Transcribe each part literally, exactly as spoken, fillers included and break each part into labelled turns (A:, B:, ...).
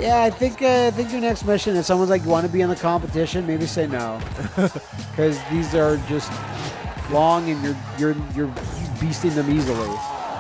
A: Yeah, I think uh, I think your next mission, if someone's like, you want to be in the competition, maybe say no, because these are just long and you're you're you're beasting them easily.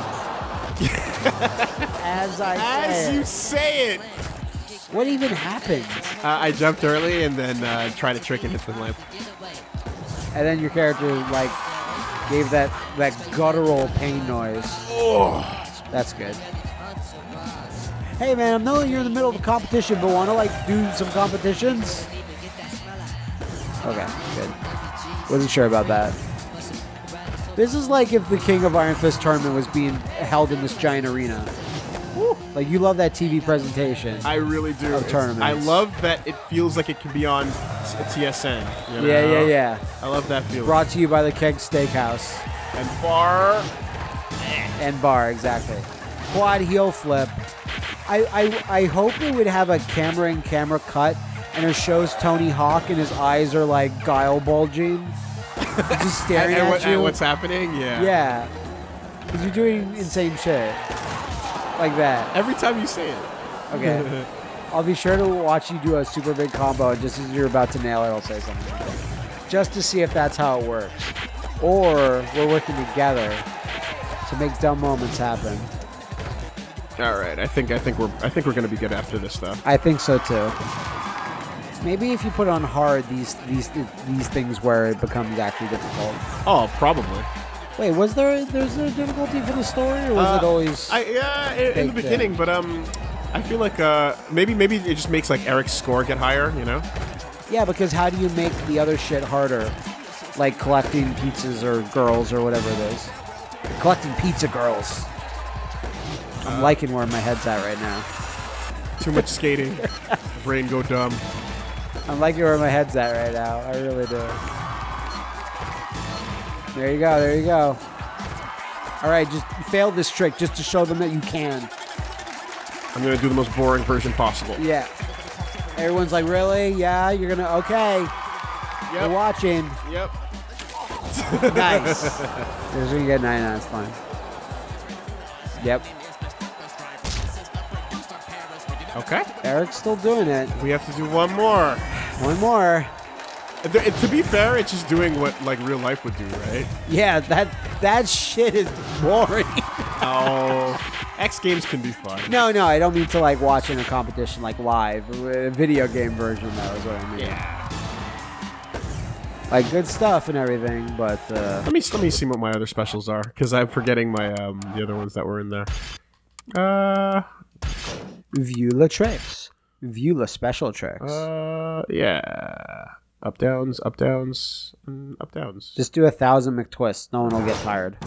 A: As I
B: As
A: say
B: you
A: it.
B: say it.
A: What even happened?
B: Uh, I jumped early and then uh, tried to trick it into the lamp.
A: And then your character like gave that that guttural pain noise.
B: Oh,
A: that's good. Hey man, I know you're in the middle of a competition, but want to like do some competitions? Okay, good. Wasn't sure about that. This is like if the King of Iron Fist tournament was being held in this giant arena. Woo. Like you love that T V presentation.
B: I really do.
A: Of tournaments.
B: I love that it feels like it can be on T S N. You know?
A: Yeah, yeah, yeah.
B: I love that feeling.
A: Brought to you by the Keg Steakhouse.
B: And bar.
A: And bar, exactly. Quad heel flip. I, I, I hope it would have a camera in camera cut and it shows Tony Hawk and his eyes are like guile bulging. Just staring
B: and, and
A: at
B: what,
A: you.
B: And what's happening? Yeah.
A: Yeah. Because you're doing insane shit. Like that.
B: Every time you say it.
A: Okay. I'll be sure to watch you do a super big combo, and just as you're about to nail it, I'll say something. Just to see if that's how it works. Or we're working together to make dumb moments happen.
B: All right, I think I think we're I think we're gonna be good after this stuff.
A: I think so too. Maybe if you put on hard, these these these things where it becomes actually difficult.
B: Oh, probably.
A: Wait, was there there's a difficulty for the story, or was
B: uh,
A: it always?
B: I, yeah, in, in the beginning, in? but um, I feel like uh maybe maybe it just makes like Eric's score get higher, you know?
A: Yeah, because how do you make the other shit harder, like collecting pizzas or girls or whatever it is? Collecting pizza girls. I'm liking where my head's at right now.
B: Too much skating. Brain go dumb.
A: I'm liking where my head's at right now. I really do. There you go. There you go. All right, just fail this trick just to show them that you can.
B: I'm going to do the most boring version possible.
A: Yeah. Everyone's like, really? Yeah, you're going to... Okay.
B: Yep.
A: You're watching.
B: Yep.
A: Nice. There's when you get ninety-nine. It's fine. Yep.
B: Okay.
A: Eric's still doing it.
B: We have to do one more.
A: One more.
B: Th to be fair, it's just doing what like real life would do, right?
A: Yeah, that that shit is boring.
B: Oh, X Games can be fun.
A: No, no, I don't mean to like watching a competition like live. A video game version, though, is what I mean.
B: Yeah.
A: Like good stuff and everything, but uh,
B: let me let me see what my other specials are because I'm forgetting my um the other ones that were in there. Uh,
A: view the tricks. View the special tricks.
B: Uh, yeah. Up downs, up downs, and up downs.
A: Just do a thousand McTwists. No one will get tired.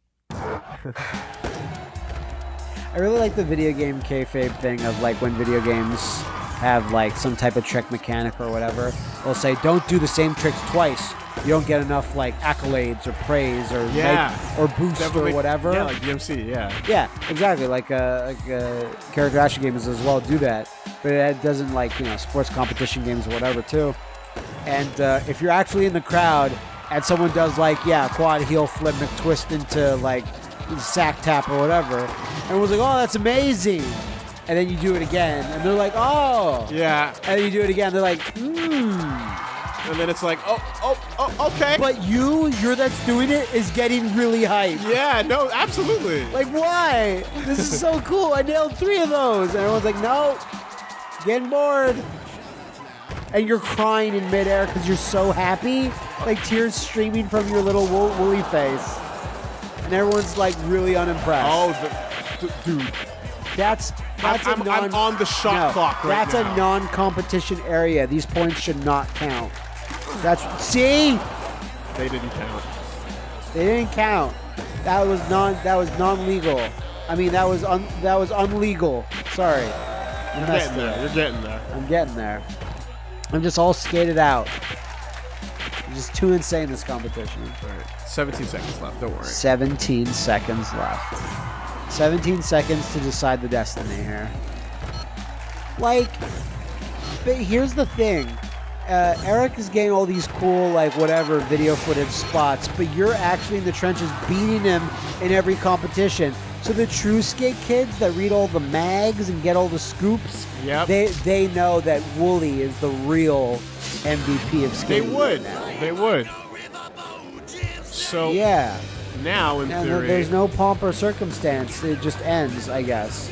A: I really like the video game kayfabe thing of like when video games have like some type of trick mechanic or whatever. They'll say, don't do the same tricks twice. You don't get enough like accolades or praise or
B: yeah.
A: like, or boost
B: Definitely.
A: or whatever.
B: Yeah, like D M C, yeah.
A: Yeah, exactly. Like uh, like uh, character action games as well do that. But it doesn't like, you know, sports competition games or whatever too. And uh, if you're actually in the crowd and someone does like, yeah, quad heel flip McTwist into like sack tap or whatever, and everyone's like, oh, that's amazing. And then you do it again, and they're like, oh.
B: Yeah.
A: And then you do it again, they're like, hmm.
B: And then it's like, oh, oh, oh, okay.
A: But you, you're that's doing it, is getting really hyped.
B: Yeah, no, absolutely.
A: Like, why? This is so cool. I nailed three of those. And everyone's like, no, getting bored. And you're crying in midair because you're so happy. Like tears streaming from your little wool woolly face. And everyone's like really unimpressed.
B: Oh, the, the, dude.
A: That's that's
B: I'm,
A: a non.
B: I'm on the shot
A: no,
B: clock right
A: that's
B: now.
A: That's a non-competition area. These points should not count. That's see.
B: They didn't count.
A: They didn't count. That was non. That was non-legal. I mean, that was un, that was unlegal. Sorry.
B: You're getting there. You're getting there.
A: I'm getting there. I'm just all skated out. I'm just too insane this competition.
B: All right. seventeen seconds left. Don't worry.
A: seventeen seconds left. seventeen seconds to decide the destiny here. Like, but here's the thing. Uh, Eric is getting all these cool, like, whatever, video footage spots, but you're actually in the trenches beating him in every competition. So the true skate kids that read all the mags and get all the scoops,
B: Yep.
A: they they know that Wooly is the real M V P of
B: They
A: skating.
B: would.
A: now.
B: They would. So
A: Yeah.
B: now, in
A: And
B: theory,
A: there's no pomp or circumstance. It just ends, I guess.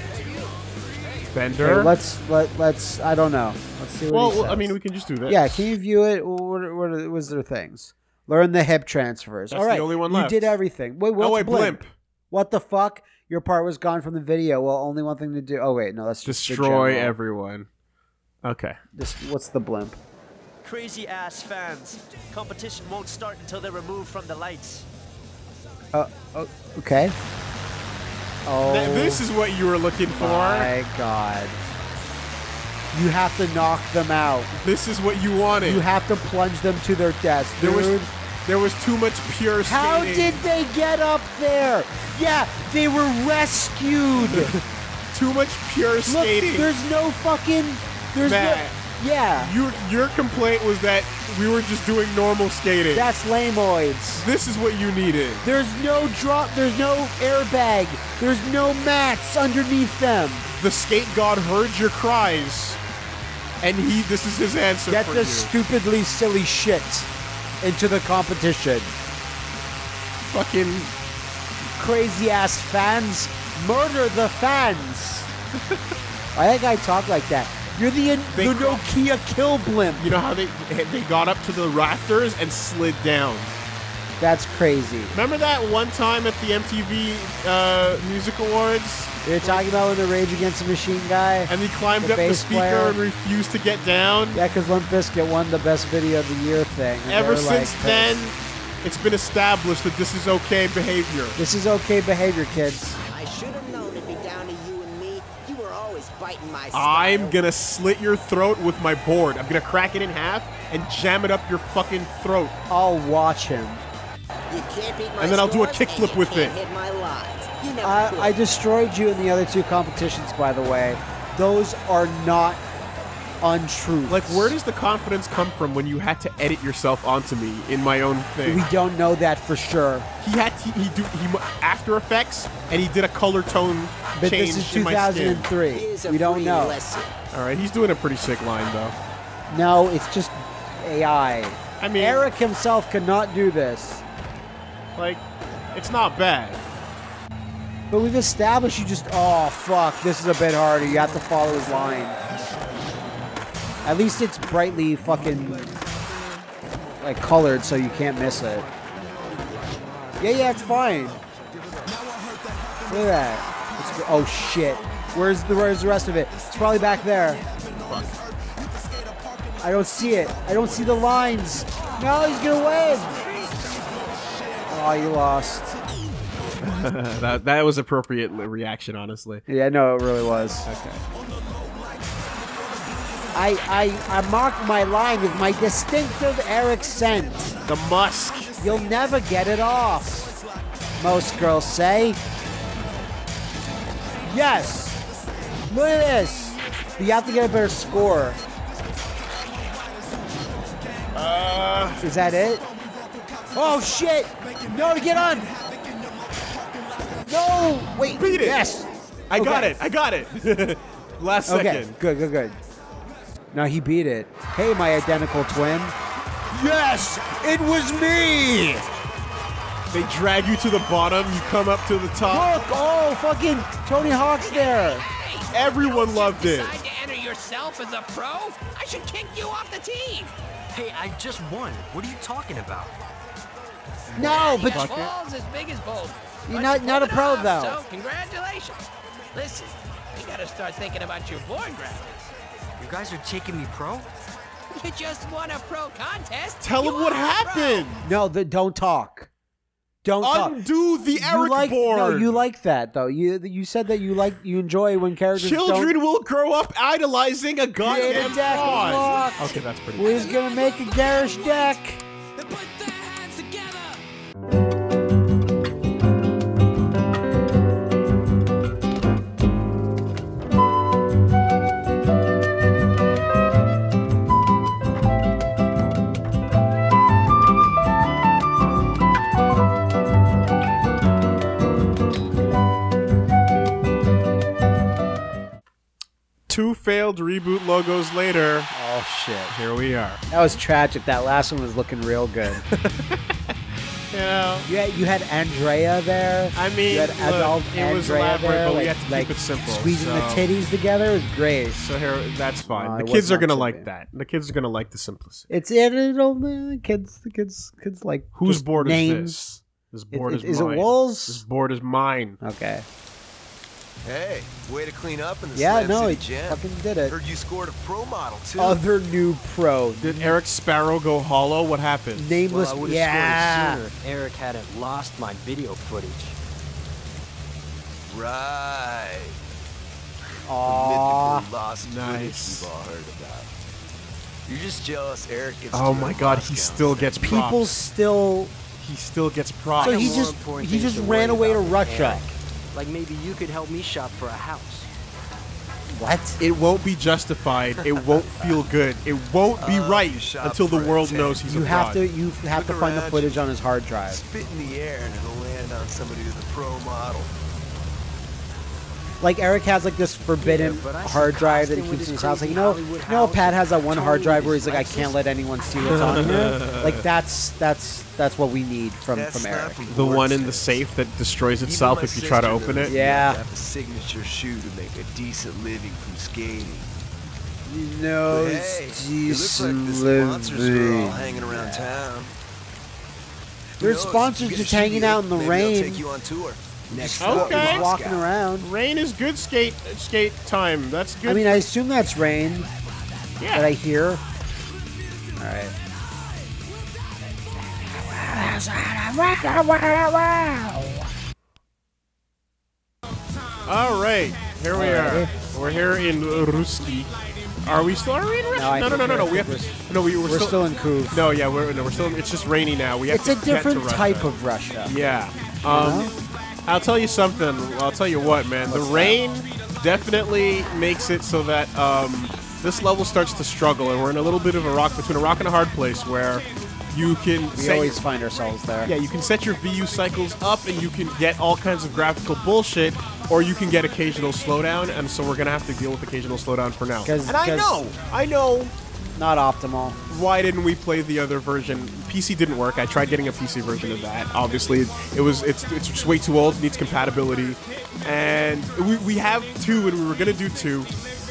B: Bender.
A: Okay, let's let let's. I don't know. Let's see what
B: well,
A: he says.
B: I mean, we can just do this.
A: yeah. Can you view it? What, what was there things? Learn the hip transfers.
B: That's
A: All right,
B: the only one
A: you
B: left.
A: did everything. Wait, what's
B: Oh wait,
A: blimp?
B: blimp.
A: What the fuck? Your part was gone from the video. Well, only one thing to do. Oh wait, no, that's just the
B: Destroy
A: general.
B: everyone. Okay.
A: This, what's the blimp?
C: Crazy ass fans. Competition won't start until they're removed from the lights.
A: Uh, oh, okay. Oh,
B: Th- this is what you were looking for.
A: my god! You have to knock them out.
B: This is what you wanted.
A: You have to plunge them to their death,
B: there
A: dude.
B: was there was too much pure skating.
A: How did they get up there? Yeah, they were rescued.
B: too much pure
A: Look,
B: skating?
A: there's no fucking. There's
B: Matt,
A: no. Yeah,
B: Your your complaint was that we were just doing normal skating.
A: that's lameoids.
B: This is what you needed.
A: There's no drop. There's no airbag. There's no mats underneath them.
B: The skate god heard your cries, and he. This is his answer
A: Get
B: for
A: this
B: you.
A: stupidly silly shit into the competition.
B: Fucking.
A: Crazy ass fans, murder the fans. Why that guy talk like that? You're the
B: They
A: the
B: call-
A: Nokia kill blimp.
B: You know how they they got up to the rafters and slid down.
A: That's crazy.
B: Remember that one time at the M T V uh, Music Awards,
A: You're talking about when the Rage Against the Machine guy?
B: and he climbed
A: The
B: up the
A: bass
B: speaker
A: player.
B: and refused to get down?
A: Yeah, because Limp Bizkit won the best video of the year thing. and
B: Ever
A: they were like,
B: since then, it's been established that this is okay behavior.
A: This is okay behavior, kids.
D: I should have known it'd be down to you and me. You were always biting my style.
B: I'm gonna slit your throat with my board. I'm gonna crack it in half and jam it up your fucking throat.
A: I'll watch him.
D: You can't beat my
B: And then I'll do a
D: scores,
B: kickflip
D: and you
B: with
D: can't
B: it.
D: hit my lines. You never
A: I,
D: could.
A: I destroyed you in the other two competitions, by the way. Those are not untruths.
B: Like, where does the confidence come from when you had to edit yourself onto me in my own thing?
A: We don't know that for sure.
B: He had to, he do he mu- After Effects, and he did a color tone
A: But
B: change
A: this is
B: in my skin.
A: two thousand three.
D: Here's a
A: We don't
D: free
A: know.
D: lesson.
B: All right, he's doing a pretty sick line though.
A: No, it's just A I.
B: I mean,
A: Eric himself cannot do this.
B: like, it's not bad.
A: But we've established you just, oh, fuck, this is a bit harder. You have to follow his line. At least it's brightly fucking, like, colored so you can't miss it. Yeah, yeah, it's fine. Look at that. It's, oh, shit. Where's the, where's the rest of it? It's probably back there. I don't see it. I don't see the lines. No, he's gonna win. Oh, you lost.
B: that that was appropriate li- reaction, honestly.
A: Yeah, no, it really was.
B: Okay.
A: I, I, I marked my line with my distinctive Eric scent.
B: The musk.
A: You'll never get it off, most girls say. Yes. Look at this. But you have to get a better score.
B: Uh,
A: Is that it? Oh, shit. No, get on. No. Wait.
B: Beat it.
A: Yes.
B: I got
A: Okay.
B: it. I got it. Last
A: Okay,
B: second.
A: good, good, good. No, he beat it. Hey, my identical twin. Yes, it was me.
B: They drag you to the bottom. You come up to the top.
A: Look, oh, fucking Tony Hawk's there.
B: Everyone loved it.
E: Decide to enter yourself as a pro? I should kick you off the team.
C: Hey, I just won. What are you talking about?
A: No, but
E: Balls as big as boulders.
A: You're
E: But
A: not-
E: you
A: not a
E: pulled it
A: pro,
E: off,
A: though.
E: So congratulations. Listen, you gotta start thinking about your board graphics.
C: You guys are taking me pro?
E: You just won a pro contest.
B: Tell
E: You
B: him what
E: are a pro.
B: happened.
A: no, the, don't talk. Don't talk.
B: Undo the
A: You
B: Eric
A: like,
B: board.
A: No, you like that though. You you said that you like you enjoy when characters
B: Children
A: don't.
B: will grow up idolizing a
A: Create
B: goddamn
A: a deck
B: fraud.
A: locked.
B: Okay, that's pretty.
A: Who's gonna make a garish deck?
B: failed reboot logos later,
A: Oh shit.
B: here we are.
A: That was tragic. That last one was looking real good.
B: You know,
A: You had, you had Andrea there.
B: I mean,
A: you had
B: look,
A: adult
B: it was
A: Andrea
B: elaborate,
A: there,
B: but we
A: like,
B: had to
A: like
B: keep it simple.
A: Squeezing the
B: so-
A: titties together is great.
B: So here, that's fine.
A: Uh,
B: the
A: it
B: kids
A: was
B: are
A: not
B: gonna
A: so
B: like
A: bad.
B: that. The kids are gonna like the simplicity.
A: It's it. It'll, the kids, the kids, kids like
B: Whose
A: just
B: board
A: names.
B: is this? This
A: It-
B: board
A: it-
B: is
A: is it
B: mine.
A: Wool's?
B: This board is mine.
A: Okay.
F: Hey, way to clean up in the
A: Yeah,
F: Slam
A: no,
F: City
A: he
F: Jam.
A: fucking did it.
F: Heard you scored a pro model too.
A: Other new pro,
B: Did Eric Sparrow go hollow? What happened?
A: nameless.
G: Well, I would've
A: yeah.
G: scored it sooner if Eric hadn't lost my video footage.
F: Right.
A: Aw.
F: Mythical lost
B: Nice.
F: footage we've all heard about. You're just jealous Eric gets
B: Oh
F: to
B: my
F: wear
B: God,
F: Moscow
B: he still
F: instead.
B: gets
A: People
B: props.
A: still.
B: He still gets props.
A: So he
G: More
A: just
G: important
A: he
G: things
A: just
G: to
A: ran
G: worry
A: away to
G: about than
A: Russia.
G: Eric. Like maybe you could help me shop for a house.
A: What?
B: It won't be justified. It won't feel good. It won't be
F: Oh,
B: right
F: you shop
B: until the
F: for a
B: world
F: tent.
B: knows he's
A: You
B: a
A: have
B: fraud.
A: to you have to
F: Look
A: find the
F: around
A: footage
F: you.
A: on his hard drive.
F: Spit in the air and it'll land on somebody with a pro model.
A: Like Eric has like this forbidden
G: Yeah, but I see
A: hard drive that he
G: Costin with
A: keeps in
G: his
A: his house. Like you
G: crazy
A: know,
G: Hollywood
A: you know,
G: house
A: Pat has that
G: and
A: one hard
G: Tony
A: drive
G: with
A: where
G: his
A: he's like, I
G: Lexus.
A: can't let anyone see what's on here. Like that's that's that's what we need from
F: That's
A: from
F: not
A: Eric.
F: for
B: The
F: your
B: one in the
F: taste.
B: safe that destroys
F: Even
B: itself
F: my
B: if you try to
F: sister
B: open it.
F: doesn't
A: Yeah.
F: have a signature shoe to make a decent living from skating.
A: No,
F: But hey, it looks like the sponsors are all hanging around town. Who
A: Their
F: knows?
A: sponsors
F: You get a
A: just hanging
F: shoe
A: out in the
F: deal,
A: rain.
F: Maybe they'll take you on tour. Next
B: Okay.
F: up,
A: Just
F: Moscow.
A: walking around.
B: Rain is good skate skate time. That's good.
A: I mean, I assume that's rain
B: yeah.
A: that I hear. All right.
B: All right, here we are.
A: Alrighty.
B: We're here in Ruski. Are we still? Are we in Russia?
A: No, I
B: No, no,
A: think
B: no, no, no.
A: we're-
B: We have
A: we're-
B: to. No, we, we're,
A: We're still in Kuv.
B: No, yeah, we're no, we're still. It's just rainy now. We have
A: It's
B: to
A: a
B: get to
A: different
B: Russia.
A: type of Russia.
B: Yeah. Um,
A: know?
B: I'll tell you something. I'll tell you what, man. The rain definitely makes it so that um, this level starts to struggle, and we're in a little bit of a rock between a rock and a hard place where you can
A: We
B: set
A: always find ourselves there.
B: yeah, you can set your V U cycles up, and you can get all kinds of graphical bullshit, or you can get occasional slowdown. And so we're gonna have to deal with occasional slowdown for now.
A: 'Cause-
B: And I
A: 'cause-
B: know, I know.
A: Not optimal.
B: Why didn't we play the other version? P C didn't work. I tried getting a P C version of that. Obviously, it was it's it's just way too old. It needs compatibility, and we we have two, and we were gonna do two,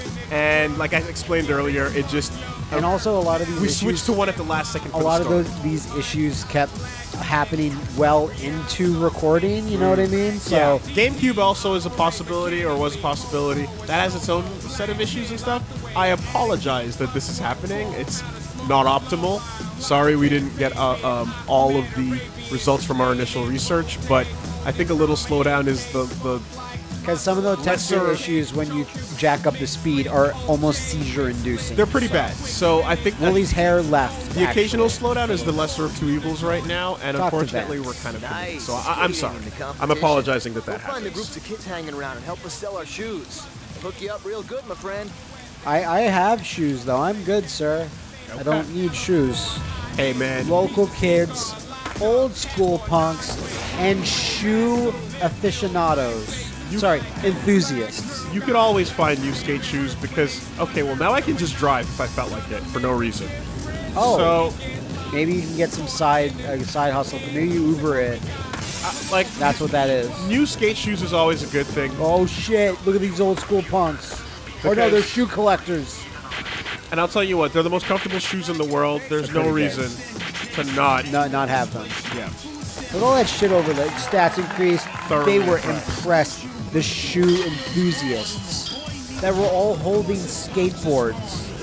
B: and like I explained earlier, it just
A: And also, a lot of these
B: we
A: issues,
B: switched to one at the last second.
A: a
B: For
A: lot
B: the
A: of
B: start.
A: those these issues kept happening well into recording. You know what I mean? So
B: Yeah, GameCube also is a possibility, or was a possibility. That has its own set of issues and stuff. I apologize that this is happening. It's not optimal. Sorry we didn't get uh, um, all of the results from our initial research, but I think a little slowdown is the, the
A: because some of the texture
B: Lesser-
A: issues when you jack up the speed are almost seizure-inducing.
B: they're pretty bad. So I think that
A: Willie's hair left.
B: the occasional
A: actually.
B: slowdown is the lesser of two evils right now, and
A: Talk to
B: unfortunately
A: Vance.
B: we're kind of
F: Nice.
B: so I, I'm sorry.
F: Skating in the
B: I'm
F: competition.
B: apologizing that that
F: We'll find the
B: happens.
F: groups of kids hanging around and help us sell our shoes. Hook you up real good, my friend.
A: I, I have shoes though. I'm good, sir. I don't need shoes.
B: Hey man,
A: Local kids, old school punks, and shoe aficionados.
B: You-
A: Sorry, enthusiasts.
B: you could always find new skate shoes because okay, well now I can just drive if I felt like it for no reason.
A: Oh,
B: So
A: maybe you can get some side uh, side hustle. Maybe you Uber it.
B: uh, like
A: That's what that is.
B: new skate shoes is always a good thing.
A: Oh shit! Look at these old school punks. Oh no,
B: Because-
A: they're shoe collectors.
B: And I'll tell you what, they're the most comfortable shoes in the world. There's
A: They're
B: no
A: pretty
B: reason to not.
A: Not not have them.
B: Yeah.
A: With all that shit over the stats increased,
B: Thoroughly
A: they were
B: impressed.
A: impressed. The shoe enthusiasts that were all holding skateboards.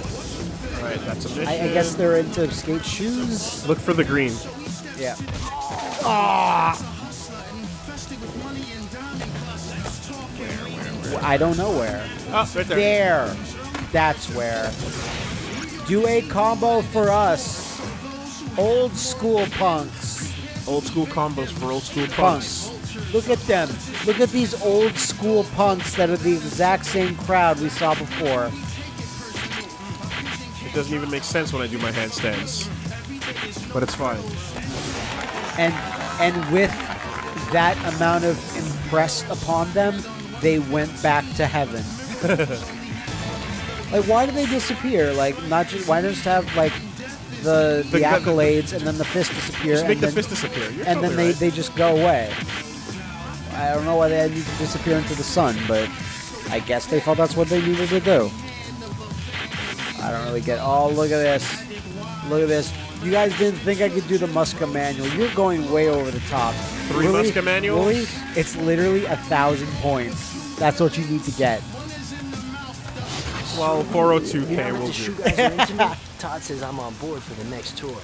B: All right, that's a mission.
A: I, I guess they're into skate shoes.
B: Look for the green.
A: Yeah. Ah! I don't know where.
B: Oh, right there.
A: There. That's where. Do a combo for us. Old school punks.
B: Old school combos for old school punks.
A: Punks. Look at them. Look at these old school punks that are the exact same crowd we saw before.
B: It doesn't even make sense when I do my handstands, but it's fine.
A: And and with that amount of impressed upon them, they went back to heaven. Like, why do they disappear? Like, not just why not just have like the the,
B: The- the-
A: accolades and then the fist disappear,
B: Just make
A: and
B: the
A: then,
B: fist disappear. You're
A: and then
B: totally
A: they,
B: right.
A: they just go away. I don't know why they had to disappear into the sun, but I guess they felt that's what they needed to do. I don't really get. Oh, look at this! Look at this! You guys didn't think I could do the Musca manual. You're going way over the top.
B: Three
A: Really?
B: Musca manuals?
A: Really? It's literally a thousand points. That's what you need to get.
B: Well, four oh two
G: You
B: K
G: know what
B: will
G: the shoe
B: do.
G: guys are into me? Todd says I'm on board for the next tour.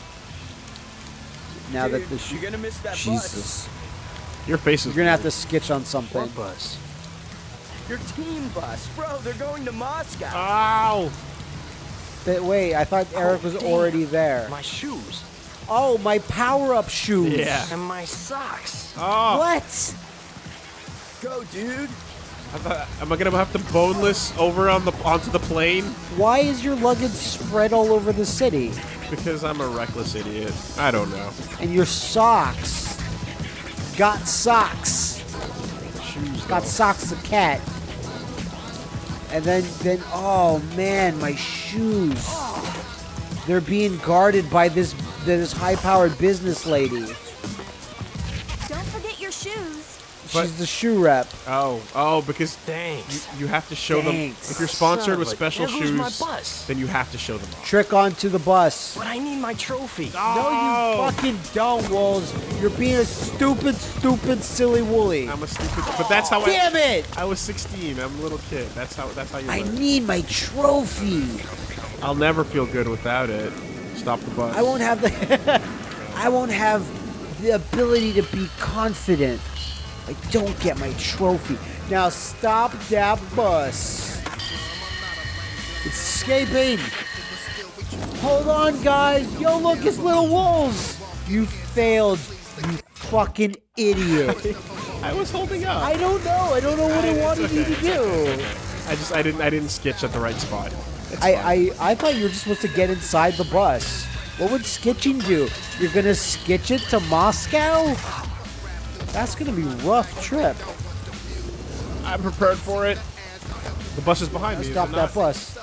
A: Now that the sh-
E: You're gonna miss that
A: Jesus,
B: Your face is.
A: you're gonna have to sketch on something.
G: What bus?
E: bus. Your team bus, bro. They're going to Moscow.
B: Ow!
A: But wait, I thought Eric was
G: damn.
A: already there.
G: My shoes.
A: Oh, my power-up shoes.
B: Yeah.
G: And my socks.
B: Oh,
A: What?
E: Go, dude.
B: I thought, am I gonna have to boneless over on the onto the plane?
A: Why is your luggage spread all over the city?
B: Because I'm a reckless idiot. I don't know.
A: And your socks. Got socks.
B: Shoes.
A: Got
B: though.
A: socks the cat. And then, then, oh man, my shoes. They're being guarded by this this high-powered business lady.
H: Don't forget your shoes.
B: But-
A: She's the shoe rep.
B: Oh, oh, because you,
G: Thanks.
B: you have to show
A: Thanks.
B: them. If you're
G: Son
B: sponsored
G: of
B: with
G: a-
B: special
G: there goes
B: shoes,
G: my bus.
B: then you have to show them off.
A: Trick onto the bus.
G: But I need my trophy.
A: No, you fucking don't, Wolves. You're being a stupid, stupid, silly woolly.
B: I'm a stupid, but that's how
A: Damn
B: I.
A: it!
B: I was sixteen. I'm a little kid. That's how. That's how you
A: I
B: learn.
A: need my trophy.
B: I'll never feel good without it. Stop the bus.
A: I won't have the. I won't have the ability to be confident. I don't get my trophy. Now stop that bus. It's escaping. Hold on, guys. Yo, look, it's little wolves. You failed, you fucking idiot.
B: I was holding up.
A: I don't know. I don't know what I
B: It's
A: wanted you
B: okay.
A: to do.
B: I just. I didn't. I didn't sketch at the right spot. It's fine.
A: I, I, I thought you were just supposed to get inside the bus. What would sketching do? You're gonna sketch it to Moscow? That's gonna be a rough trip.
B: I'm prepared for it. The bus is behind me. is
A: Stop
B: it
A: that
B: not?
A: bus.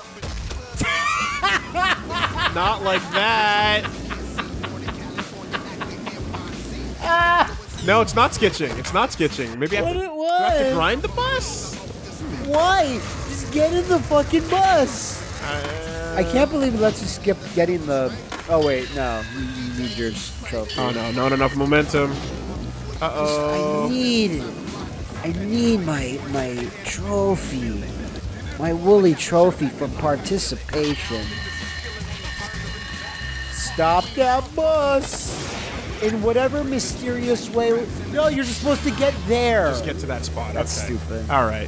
B: Not like that. No, it's not sketching. It's not sketching. Maybe I have,
A: What
B: to,
A: it
B: do I have to
A: was?
B: grind the bus.
A: Why? Just get in the fucking bus.
B: Uh,
A: I can't believe it lets you skip getting the. Oh wait, no. You, you need your trophy.
B: Oh no, not enough momentum. Uh
A: I
B: oh.
A: need. I need my my trophy. My woolly trophy for participation. Stop that bus! In whatever mysterious way. No, you're just supposed to get there.
B: Just get to that spot.
A: That's
B: okay.
A: stupid.
B: All right.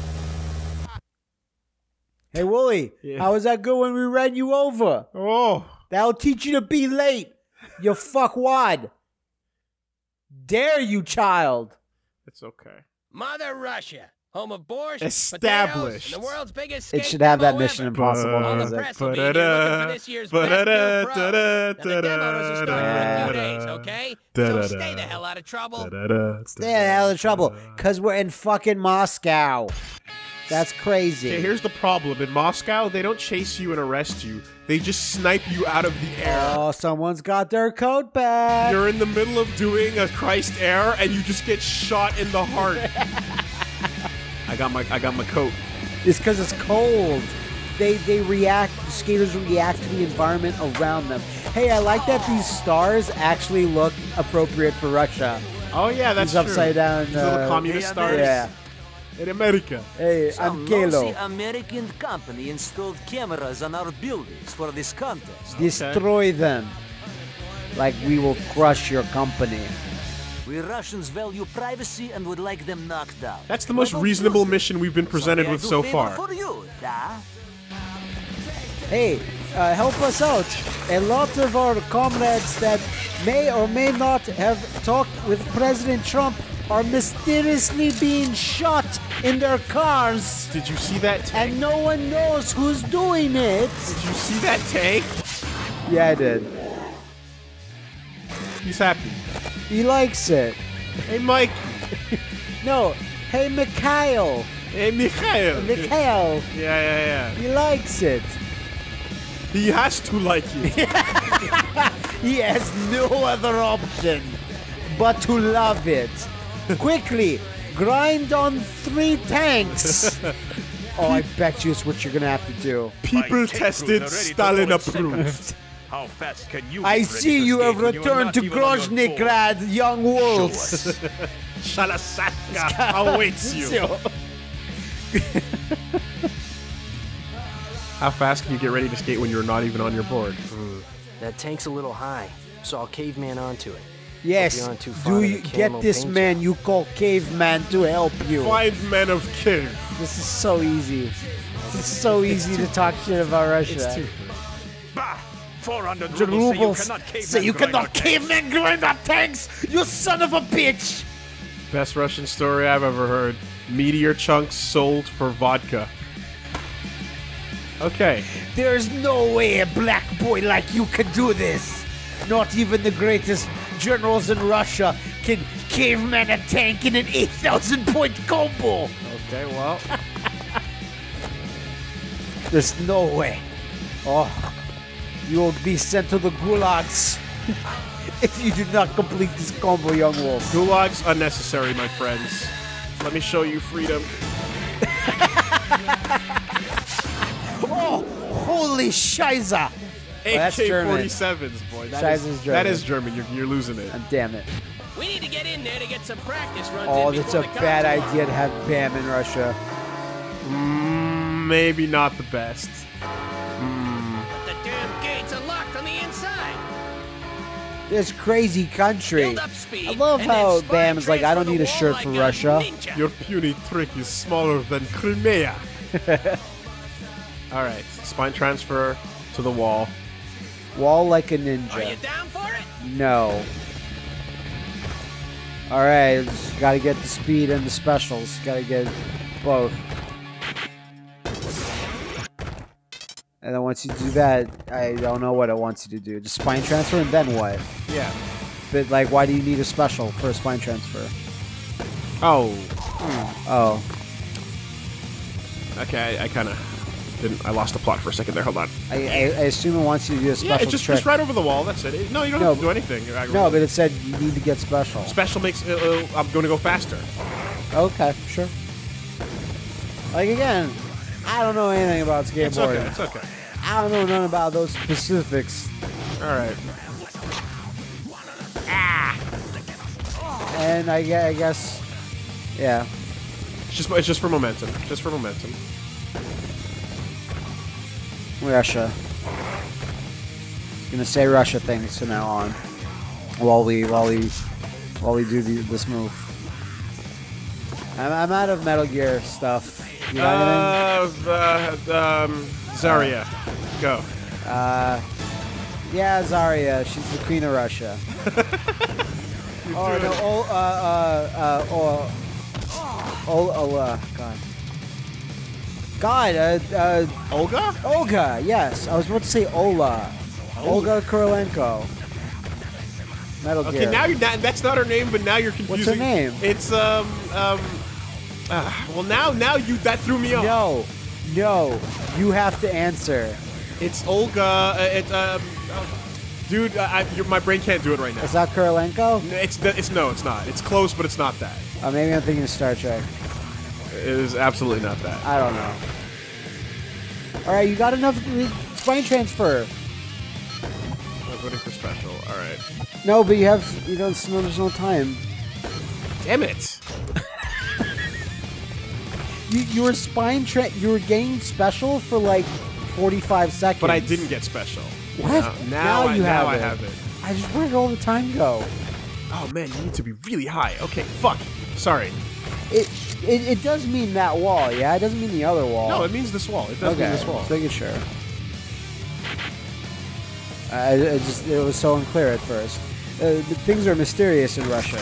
A: Hey, Wooly,
B: Yeah.
A: how was that good when we ran you over?
B: Oh.
A: That'll teach you to be late. You fuckwad. Dare you, child.
B: It's okay.
E: Mother Russia, home of borscht,
B: Established.
E: potatoes, and the world's biggest
A: It
E: skate
A: should have that
E: combo
A: Mission
E: ever.
A: Impossible
E: All the
A: music.
E: press will be here looking for this year's best new pro. And the demo doesn't start for a few days, okay? So stay the hell out of trouble.
A: Stay the hell out of trouble, because we're in fucking Moscow. That's crazy.
B: Okay, here's the problem. In Moscow, they don't chase you and arrest you. They just snipe you out of the air.
A: Oh, someone's got their coat back.
B: You're in the middle of doing a Christ air, and you just get shot in the heart. I got my I got my coat.
A: It's because it's cold. They they react. Skaters react to the environment around them. Hey, I like that these stars actually look appropriate for Russia.
B: Oh yeah, that's
A: These
B: true.
A: upside down.
B: These little
A: uh,
B: communist stars.
A: Yeah.
B: In America.
A: Hey, I'm Kalo.
I: American company installed cameras on our buildings for this contest.
A: Destroy them. Like we will crush your company.
I: We Russians value privacy and would like them knocked out.
B: That's the most reasonable mission we've been presented with so far.
I: For you, da?
A: Hey, uh, help us out. A lot of our comrades that may or may not have talked with President Trump are mysteriously being shot in their cars,
B: Did you see that tank?
A: and no one knows who's doing it.
B: Did you see that tank?
A: Yeah, I did.
B: He's happy.
A: He likes it.
B: Hey, Mike.
A: No, hey, Mikhail.
B: Hey, Mikhail.
A: Mikhail.
B: Yeah, yeah, yeah.
A: He likes it.
B: He has to like it.
A: He has no other option but to love it. Quickly, grind on three tanks. Oh, I bet you it's what you're gonna have to do.
B: People tested, Stalin approved.
J: How fast can you
A: I see you have returned to Groznygrad, young wolves.
B: Shalasatka awaits you. How fast can you get ready to skate when you're not even on your board?
G: Mm. That tank's a little high, so I'll caveman onto it.
A: Yes,
G: Hope you aren't too fond
A: do
G: of
A: you
G: the
A: get
G: camo
A: this
G: paint
A: man you call caveman to help you?
B: Find men of cave.
A: This is so easy. It's so easy to talk shit about Russia.
B: It's too
J: Bah! four hundred
A: The
J: rubles
A: rubles
J: say
A: say you
J: you
A: cannot
J: cannot
A: caveman grind our tanks, you son of a bitch!
B: Best Russian story I've ever heard. Meteor chunks sold for vodka. Okay.
A: There's no way a black boy like you can do this. Not even the greatest generals in Russia can caveman a tank in an eight thousand point combo.
B: Okay, well.
A: There's no way. Oh, you will be sent to the gulags if you do not complete this combo, young wolf.
B: Gulags unnecessary, my friends. Let me show you freedom.
A: Oh, holy shiza!
B: A K forty-sevens, boy. That is,
A: Scheiße's German.
B: that is German. You're, you're losing it.
A: Oh, damn it.
E: We need to get in there to get some practice runs
A: Oh,
E: in
A: that's a
E: before the
A: bad
E: cops
A: idea to have Bam in Russia.
B: Mm, maybe not the best.
E: But the damn gates are locked on the inside.
A: This crazy country.
E: Build up speed,
A: I love
E: and then
A: how
E: spine
A: Bam is like, I don't
E: transfer
A: need
E: the
A: a shirt
E: wall
A: for
E: like a
A: Russia.
E: ninja.
B: Your puny trick is smaller than Crimea. All right, spine transfer to the wall.
A: Wall like a
E: Are you
A: ninja.
E: down for it?
A: No. Alright, gotta get the speed and the specials. Gotta get both. And then once you do that, I don't know what it wants you to do. Just spine transfer and then what?
B: Yeah.
A: But like, why do you need a special for a spine transfer?
B: Oh.
A: Oh.
B: Okay, I, I kind of didn't. I lost the plot for a second there. Hold on.
A: I, I, I assume it wants you to do a special
B: Yeah, it's just,
A: trick.
B: just right over the wall. That's it. It- No, you don't
A: No,
B: have to do anything.
A: No, but it said you need to get special.
B: Special makes. Uh, uh, I'm going to go faster.
A: Okay, sure. Like again, I don't know anything about skateboarding.
B: It's okay. It's okay.
A: I don't know none about those specifics.
B: All right.
A: And I, gue- I guess, yeah.
B: It's just. It's just for momentum. Just for momentum.
A: Russia. Gonna say Russia things from now on. While we, while we, while we do the, this move. I'm, I'm out of Metal Gear stuff. You got anything?
B: Uh, uh, um, Zarya, go.
A: Uh, yeah, Zarya. She's the queen of Russia. oh no! Oh, uh, uh, uh, oh, oh, oh, uh, God. God, uh, uh,
B: Olga?
A: Olga, yes. I was about to say Ola. Olga Kurylenko. Metal
B: Okay,
A: Gear.
B: now you're not, that's not her name, but now you're confusing.
A: What's her name?
B: It's um um. Uh, well, now now you that threw me off.
A: No, no. You have to answer.
B: It's Olga. Uh, it, um, uh, dude, I, I, your, my brain can't do it right now.
A: Is that Kurylenko?
B: It's it's no, it's not. It's close, but it's not that.
A: Uh, maybe I'm thinking of Star Trek.
B: It is absolutely not that.
A: I don't know. All right, you got enough spine transfer.
B: I'm voting for special. All right.
A: No, but you have, you know, there's no, there's no time.
B: Damn it.
A: You, you were spine tra- you were getting special for like forty-five seconds.
B: But I didn't get special.
A: What?
B: Now, now,
A: Now
B: I,
A: you
B: now
A: have
B: I
A: it.
B: have it.
A: I just where'd all the time go?
B: Oh man, you need to be really high. Okay, fuck. Sorry.
A: It, it it does mean that wall, yeah? It doesn't mean the other wall.
B: No, it means this wall. It does
A: okay,
B: mean this wall.
A: just making sure. I, I just it was so unclear at first. Uh, the things are mysterious in Russia.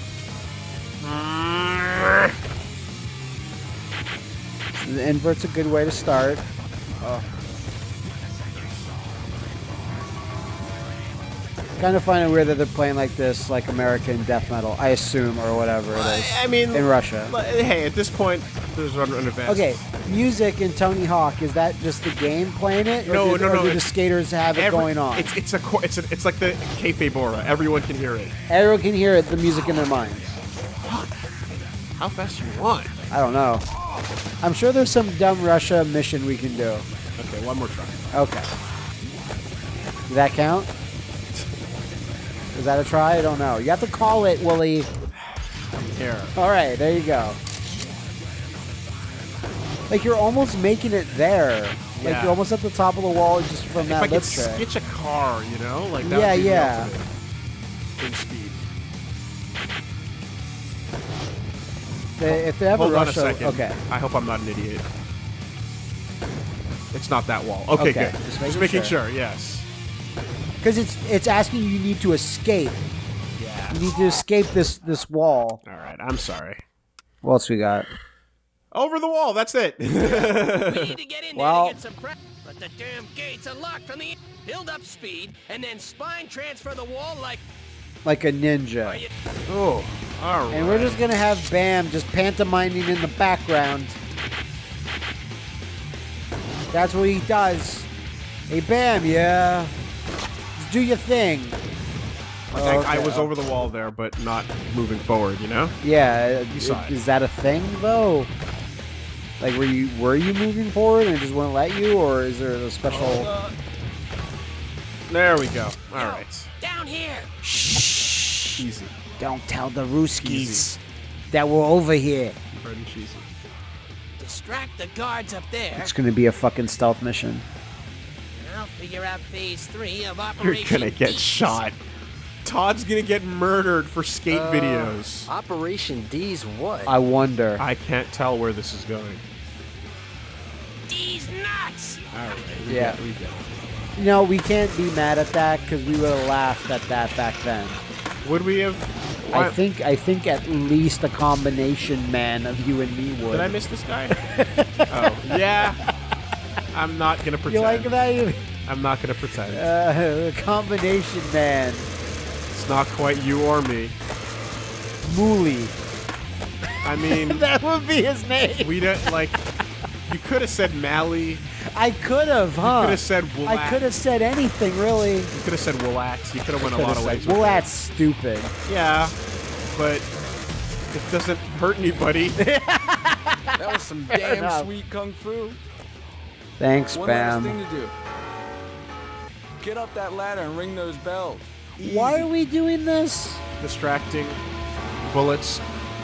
A: The invert's a good way to start. Oh. kind of find it weird that they're playing like this, like American death metal, I assume, or whatever it is.
B: I mean,
A: in Russia.
B: Hey, at this point, there's an advance.
A: Okay, music in Tony Hawk, is that just the game playing it? Or
B: No,
A: did,
B: no,
A: or
B: no.
A: do the
B: it's-
A: skaters have it
B: every-
A: going on?
B: It's it's a co- it's a, it's like the kayfabe aura. Everyone can hear it.
A: Everyone can hear it, the music in their minds.
B: How fast do you want?
A: I don't know. I'm sure there's some dumb Russia mission we can do.
B: Okay, one more try.
A: Okay. Did that count? Is that a try? I don't know. You have to call it, Wooly.
B: Here.
A: All right, there you go. Like you're almost making it there. Like
B: Yeah.
A: you're almost at the top of the wall just from
B: If
A: that
B: I could
A: lip trick.
B: sketch a car, you know, like that
A: Yeah,
B: would be the
A: yeah.
B: ultimate in speed.
A: They, if they have
B: Hold
A: a
B: on
A: Russia,
B: a second.
A: okay.
B: I hope I'm not an idiot. It's not that wall. Okay,
A: Okay,
B: good.
A: just
B: Just
A: making
B: making,
A: sure.
B: sure. Yes.
A: Because it's it's asking you need to escape.
B: Yeah.
A: You need to escape this this wall.
B: All right. I'm sorry.
A: What else we got?
B: Over the wall. That's it.
E: We need to get in
A: Well-
E: there to get some prep. But the damn gates are locked from the build up speed and then spine transfer the wall like.
A: Like a ninja.
E: Are you-
B: Oh. All right.
A: And we're just gonna have Bam just pantomiming in the background. That's what he does. Hey Bam, yeah. Just do your thing.
B: Like, I, I
A: Okay.
B: was over the wall there, but not moving forward. You know.
A: Yeah,
B: You saw it.
A: is that a thing though? Like, were you were you moving forward and it just wouldn't let you, or is there a special?
B: There we go. All right.
E: Down here.
B: Easy.
A: Don't tell the Ruskies that we're over here.
B: Bread and cheesy.
E: Distract the guards up there.
A: It's gonna be a fucking stealth mission.
E: I'll figure out phase three of
B: You're
E: Operation
B: gonna get
E: Beast.
B: shot. Todd's gonna get murdered for skate
G: Uh,
B: videos.
G: Operation D's what?
A: I wonder.
B: I can't tell where this is going.
E: These nuts.
B: All right. We
A: Yeah.
B: Get, we get it.
A: No, we can't be mad at that because we would have laughed at that back then.
B: Would we have?
A: I
B: Why-
A: think I think at least a combination man of you and me would.
B: Did I miss this guy? Oh, yeah. I'm not gonna pretend.
A: You like that? You-
B: I'm not gonna pretend.
A: Uh, a combination man,
B: It's not quite you or me.
A: Mooly.
B: I mean,
A: That would be his name.
B: we don't like. You could have said Mally.
A: I could have, huh?
B: could have said
A: I
B: Woolat.
A: could have said anything, really.
B: You could have said Willats. You could have went a
A: Could
B: lot
A: have
B: of
A: said,
B: ways.
A: well,
B: with
A: that's stupid.
B: it. Yeah, but it doesn't hurt anybody.
K: That was some
A: Fair
K: damn
A: enough.
K: sweet kung fu.
A: Thanks,
K: One last
A: Bam.
K: thing to do. Get up that ladder and ring those bells.
A: Why are we doing this?
B: Distracting bullets.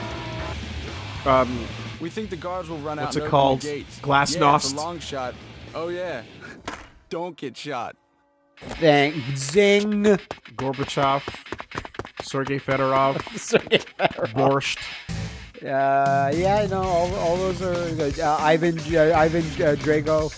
B: Um,
K: We think the guards will run
B: What's
K: out
B: it
K: and
B: called?
K: open the gates.
B: Glasnost?
K: Yeah, it's a long shot. Oh yeah. Don't get shot.
A: Thank Zing.
B: Gorbachev, Sergei Fedorov,
A: Sergei Fedorov.
B: Borscht.
A: Uh, yeah, no, all, all those are good. Uh, Ivan, uh, Ivan uh, Drago.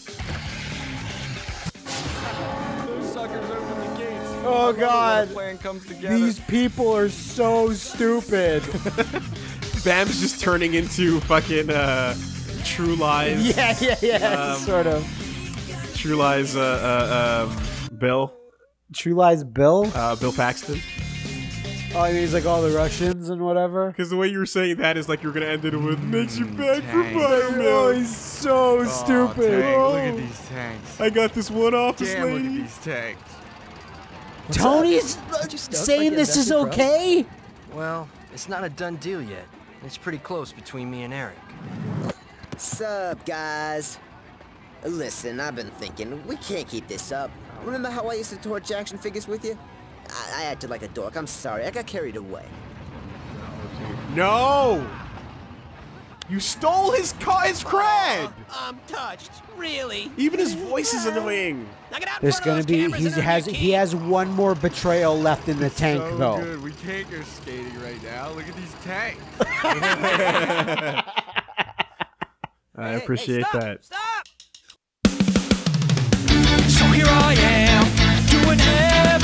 K: Those suckers open the gates.
A: Oh,
K: I love it when
A: God.
K: the plan comes together.
A: These people are so stupid.
B: Bam's just turning into fucking uh, True Lies.
A: yeah, yeah, yeah,
B: Um,
A: sort of.
B: True Lies. Uh, uh, um, Bill.
A: True Lies Bill?
B: Uh, Bill Paxton.
A: Oh, I mean, he's like all the Russians and whatever.
B: Because the way you were saying that is like you're gonna end it with makes you bad for
K: Tank.
B: buttermilk.
A: Oh, he's so stupid.
K: Tank,
B: Oh.
K: look at these tanks.
B: I got this one office
K: Damn, look at
B: lady.
K: these tanks.
A: Tony's
G: stoked
A: saying
G: like
A: this is
G: invested, bro?
A: okay?
G: Well, it's not a done deal yet. It's pretty close between me and Eric.
D: Sup, guys? Listen, I've been thinking, we can't keep this up. Remember how I used to torch action figures with you? I, I acted like a dork. I'm sorry. I got carried away.
B: No! You stole his ca- his cred!
E: I'm touched. Really?
B: Even his voice is annoying.
E: Now get out in
A: There's
E: front
A: gonna
E: of those
A: be
E: cameras
A: he
E: and earn
A: has
E: your
A: he
E: keep.
A: has one more betrayal left in the tank
K: so
A: though.
K: good. We can't go skating right now. Look at these tanks.
B: I
E: Hey,
B: appreciate
E: hey, stop,
B: that.
E: Stop!
L: So here I am, doing everything